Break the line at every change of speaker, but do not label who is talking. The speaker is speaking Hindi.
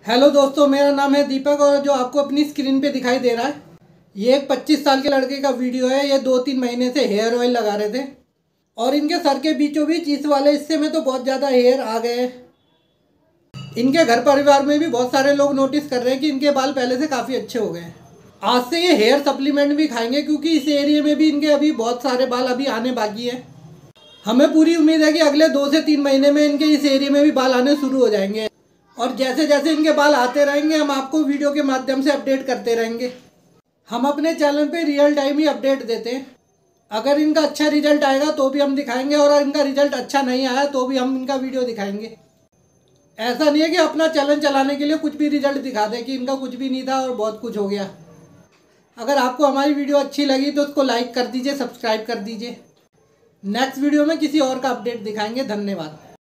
हेलो दोस्तों, मेरा नाम है दीपक और जो आपको अपनी स्क्रीन पे दिखाई दे रहा है ये एक 25 साल के लड़के का वीडियो है। ये 2-3 महीने से हेयर ऑयल लगा रहे थे और इनके सर के बीचों बीच इस वाले हिस्से में तो बहुत ज़्यादा हेयर आ गए हैं। इनके घर परिवार में भी बहुत सारे लोग नोटिस कर रहे हैं कि इनके बाल पहले से काफ़ी अच्छे हो गए हैं। आज से ये हेयर सप्लीमेंट भी खाएंगे क्योंकि इस एरिया में भी इनके अभी बहुत सारे बाल अभी आने बाकी है। हमें पूरी उम्मीद है कि अगले 2 से 3 महीने में इनके इस एरिया में भी बाल आने शुरू हो जाएंगे और जैसे जैसे इनके बाल आते रहेंगे हम आपको वीडियो के माध्यम से अपडेट करते रहेंगे। हम अपने चैनल पे रियल टाइम ही अपडेट देते हैं। अगर इनका अच्छा रिजल्ट आएगा तो भी हम दिखाएंगे और अगर इनका रिजल्ट अच्छा नहीं आया तो भी हम इनका वीडियो दिखाएंगे। ऐसा नहीं है कि अपना चैनल चलाने के लिए कुछ भी रिजल्ट दिखा दें कि इनका कुछ भी नहीं था और बहुत कुछ हो गया। अगर आपको हमारी वीडियो अच्छी लगी तो उसको लाइक कर दीजिए, सब्सक्राइब कर दीजिए। नेक्स्ट वीडियो में किसी और का अपडेट दिखाएंगे। धन्यवाद।